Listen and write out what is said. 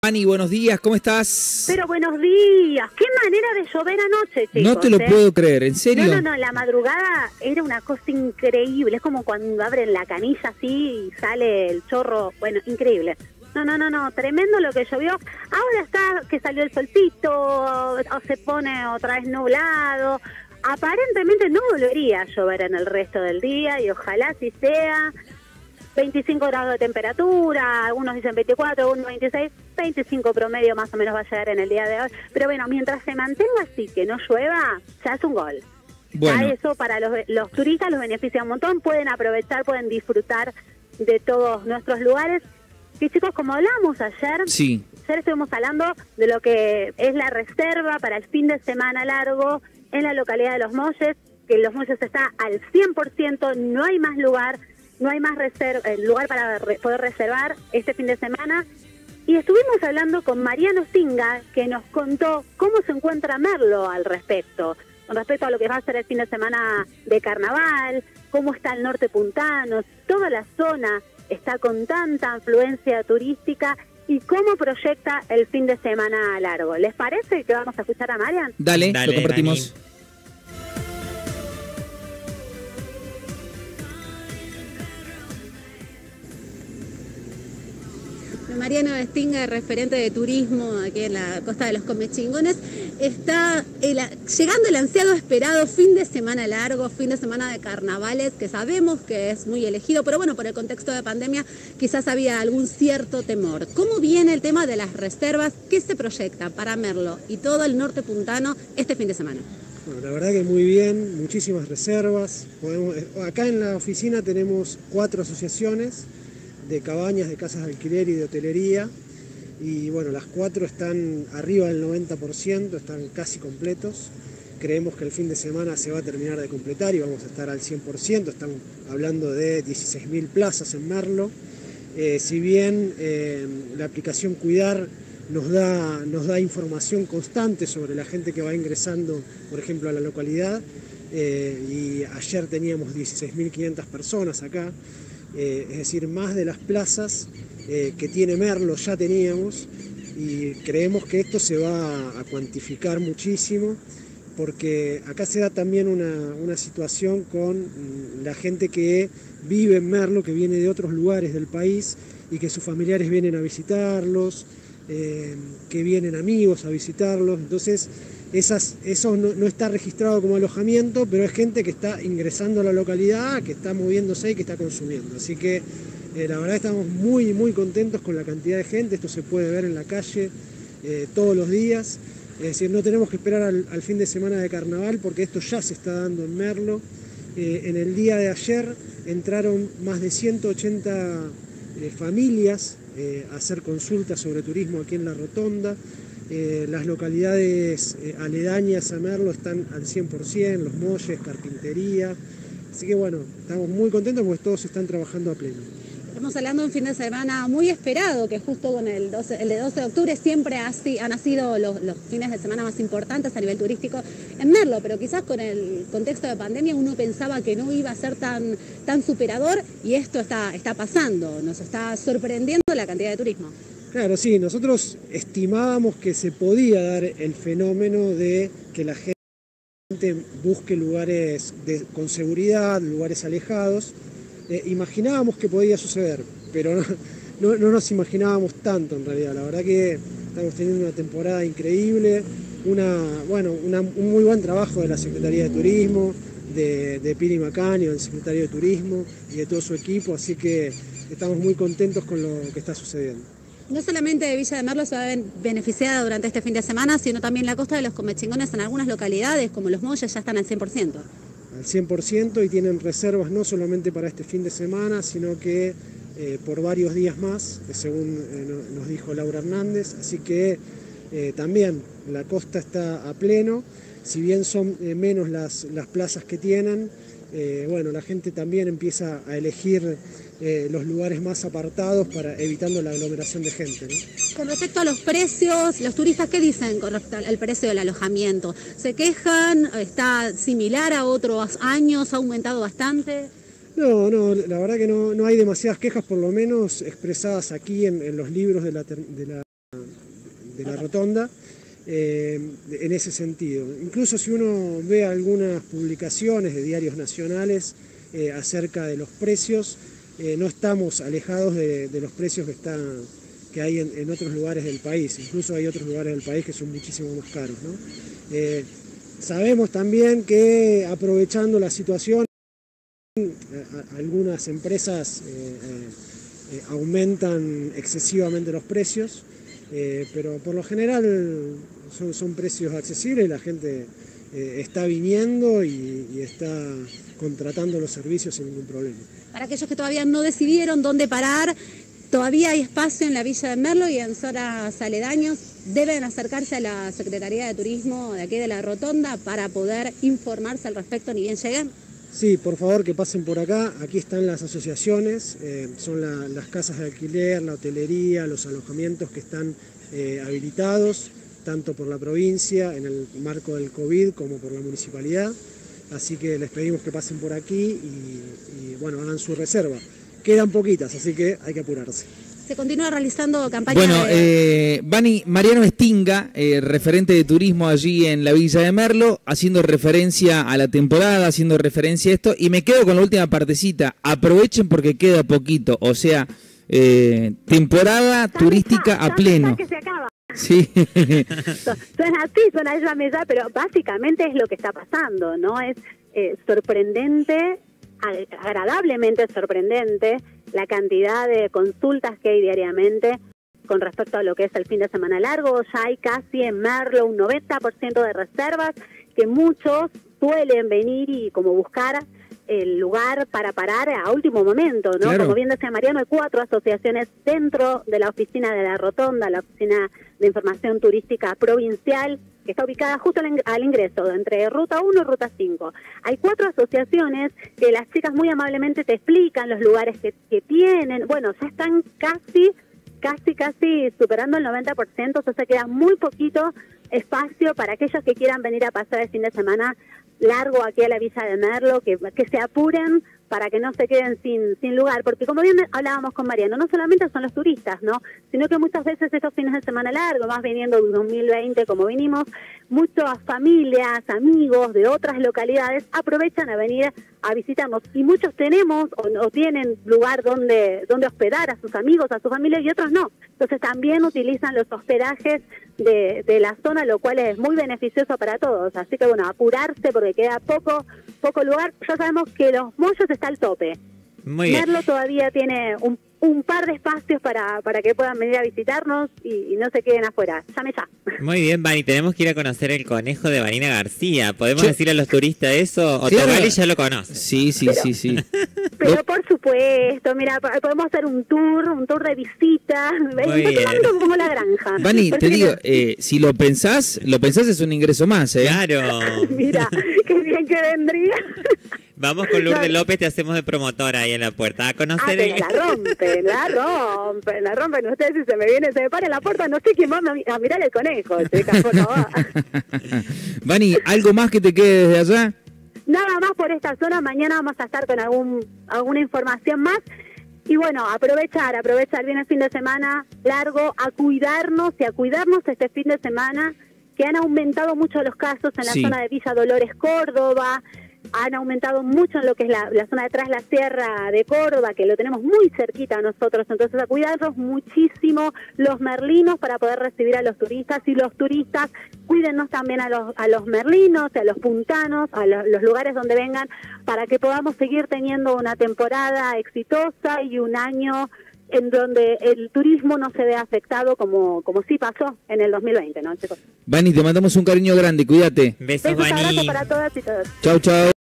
Ani, buenos días, ¿cómo estás? Pero buenos días, qué manera de llover anoche, chicos. No te lo puedo creer, ¿en serio? No, la madrugada era una cosa increíble, es como cuando abren la canilla así y sale el chorro, bueno, increíble. No, tremendo lo que llovió. Ahora está que salió el solcito, o se pone otra vez nublado. Aparentemente no volvería a llover en el resto del día y ojalá así sea. 25 grados de temperatura, algunos dicen 24, algunos 26, 25 promedio más o menos va a llegar en el día de hoy. Pero bueno, mientras se mantenga así, que no llueva, ya es un gol. Bueno. Ya eso para los turistas los beneficia un montón, pueden aprovechar, pueden disfrutar de todos nuestros lugares. Y chicos, como hablábamos ayer, sí. Ayer estuvimos hablando de lo que es la reserva para el fin de semana largo en la localidad de Los Molles, que Los Molles está al 100%, no hay más lugar. No hay más lugar para poder reservar este fin de semana. Y estuvimos hablando con Mariano Singa, que nos contó cómo se encuentra Merlo al respecto. Con respecto a lo que va a ser el fin de semana de carnaval, cómo está el norte puntano, toda la zona está con tanta afluencia turística y cómo proyecta el fin de semana largo. ¿Les parece que vamos a escuchar a Marian? Dale, lo compartimos. Dani. Mariano Stinga, referente de turismo aquí en la costa de los Comechingones, está llegando el ansiado esperado fin de semana largo, fin de semana de carnavales, que sabemos que es muy elegido, pero bueno, por el contexto de pandemia quizás había algún cierto temor. ¿Cómo viene el tema de las reservas? ¿Qué se proyecta para Merlo y todo el norte puntano este fin de semana? Bueno, la verdad que muy bien, muchísimas reservas. Acá en la oficina tenemos 4 asociaciones de cabañas, de casas de alquiler y de hotelería, y bueno, las 4 están arriba del 90%, están casi completos. Creemos que el fin de semana se va a terminar de completar y vamos a estar al 100%, estamos hablando de 16.000 plazas en Merlo. Si bien la aplicación Cuidar nos da información constante sobre la gente que va ingresando, por ejemplo, a la localidad, y ayer teníamos 16.500 personas acá. Es decir, más de las plazas que tiene Merlo ya teníamos, y creemos que esto se va a cuantificar muchísimo, porque acá se da también una situación con la gente que vive en Merlo, que viene de otros lugares del país y que sus familiares vienen a visitarlos, que vienen amigos a visitarlos. Entonces eso no está registrado como alojamiento, pero es gente que está ingresando a la localidad, que está moviéndose y que está consumiendo. Así que la verdad estamos muy contentos con la cantidad de gente. Esto se puede ver en la calle todos los días. Es decir, no tenemos que esperar al fin de semana de carnaval, porque esto ya se está dando en Merlo. En el día de ayer entraron más de 180 familias a hacer consultas sobre turismo aquí en La Rotonda. Las localidades aledañas a Merlo están al 100%, Los Molles, Carpintería. Así que bueno, estamos muy contentos porque todos están trabajando a pleno. Estamos hablando de un fin de semana muy esperado, que justo con el de 12 de octubre siempre han sido los fines de semana más importantes a nivel turístico en Merlo, pero quizás con el contexto de pandemia uno pensaba que no iba a ser tan superador, y esto está pasando, nos está sorprendiendo la cantidad de turismo. Claro, sí, nosotros estimábamos que se podía dar el fenómeno de que la gente busque lugares con seguridad, lugares alejados. Imaginábamos que podía suceder, pero no nos imaginábamos tanto en realidad. La verdad que estamos teniendo una temporada increíble, un muy buen trabajo de la Secretaría de Turismo, de Piri Macaño, del Secretario de Turismo y de todo su equipo, así que estamos muy contentos con lo que está sucediendo. No solamente Villa de Merlo se va a ver beneficiada durante este fin de semana, sino también la costa de los Comechingones en algunas localidades, como Los Molles, ya están al 100%. Al 100%, y tienen reservas no solamente para este fin de semana, sino que por varios días más, según nos dijo Laura Hernández. Así que también la costa está a pleno, si bien son menos las plazas que tienen. La gente también empieza a elegir los lugares más apartados, evitando la aglomeración de gente, ¿no? Con respecto a los precios, los turistas, ¿qué dicen con respecto al precio del alojamiento? ¿Se quejan? ¿Está similar a otros años? ¿Ha aumentado bastante? No, la verdad que no hay demasiadas quejas, por lo menos expresadas aquí en los libros de la de la rotonda, en ese sentido. Incluso si uno ve algunas publicaciones de diarios nacionales acerca de los precios, no estamos alejados de los precios que hay en otros lugares del país. Incluso hay otros lugares del país que son muchísimo más caros, ¿no? Sabemos también que aprovechando la situación, algunas empresas aumentan excesivamente los precios, pero por lo general son precios accesibles y la gente está viniendo y está contratando los servicios sin ningún problema. Para aquellos que todavía no decidieron dónde parar, todavía hay espacio en la Villa de Merlo y en zonas aledaños. Deben acercarse a la Secretaría de Turismo de aquí de la Rotonda para poder informarse al respecto ni bien lleguen. Sí, por favor que pasen por acá. Aquí están las asociaciones, son las casas de alquiler, la hotelería, los alojamientos que están habilitados, tanto por la provincia en el marco del COVID como por la municipalidad. Así que les pedimos que pasen por aquí y bueno, hagan su reserva. Quedan poquitas, así que hay que apurarse. Se continúa realizando campaña. Bueno, Vani, Mariano Estinga, referente de turismo allí en la Villa de Merlo, haciendo referencia a la temporada, haciendo referencia a esto, y me quedo con la última partecita. Aprovechen porque queda poquito, o sea, temporada turística a pleno. Que se acaba. Sí. Suena así, suena ya, pero básicamente es lo que está pasando, ¿no? Es sorprendente, agradablemente sorprendente la cantidad de consultas que hay diariamente con respecto a lo que es el fin de semana largo. Ya hay casi en Merlo un 90% de reservas, que muchos suelen venir y como buscar el lugar para parar a último momento, ¿no? Claro. Como bien decía Mariano, hay 4 asociaciones dentro de la oficina de la Rotonda, la oficina de información turística provincial, que está ubicada justo al ingreso, entre Ruta 1 y Ruta 5. Hay 4 asociaciones que las chicas muy amablemente te explican los lugares que tienen. Bueno, ya están casi superando el 90%, o sea, se queda muy poquito espacio para aquellos que quieran venir a pasar el fin de semana largo aquí a la Villa de Merlo, que se apuren para que no se queden sin lugar, porque como bien hablábamos con Mariano, no solamente son los turistas, ¿no? Sino que muchas veces estos fines de semana largos, más viniendo de 2020 como vinimos, muchas familias, amigos de otras localidades aprovechan a venir a visitarnos, y muchos tenemos o tienen lugar donde hospedar a sus amigos, a su familia, y otros no. Entonces también utilizan los hospedajes de la zona, lo cual es muy beneficioso para todos. Así que bueno, apurarse porque queda poco lugar. Ya sabemos que Los Mollos está al tope. Muy bien. Merlo todavía tiene un par de espacios para que puedan venir a visitarnos y no se queden afuera. Llame ya. Muy bien, Vani, tenemos que ir a conocer el conejo de Vanina García. ¿Podemos decir a los turistas eso? ¿O Claro. Togali ya lo conoce? Sí. Pero por supuesto, mira, podemos hacer un tour de visita. Como la granja. Vani, te digo, si lo pensás es un ingreso más, ¿eh? Claro. Mira, qué bien que vendría. Vamos con Lourdes López, te hacemos de promotora ahí en la puerta. A conocer pero la rompen. Ustedes si se me para en la puerta, no sé quién va a mirar el conejo, chicas, por favor. Vani, ¿algo más que te quede desde allá? Nada más por esta zona. Mañana vamos a estar con alguna información más. Y bueno, aprovechar bien el fin de semana largo, a cuidarnos este fin de semana, que han aumentado mucho los casos en la zona de Villa Dolores, Córdoba. Han aumentado mucho en lo que es la zona detrás, la Sierra de Córdoba, que lo tenemos muy cerquita a nosotros. Entonces, a cuidarnos muchísimo los merlinos para poder recibir a los turistas, y los turistas cuídennos también a los merlinos, a los puntanos, a los lugares donde vengan, para que podamos seguir teniendo una temporada exitosa y un año en donde el turismo no se vea afectado como sí pasó en el 2020, ¿no, chicos? Vani, te mandamos un cariño grande, cuídate. Besos, Besos, Vani. abrazos para todas y todos. Chau.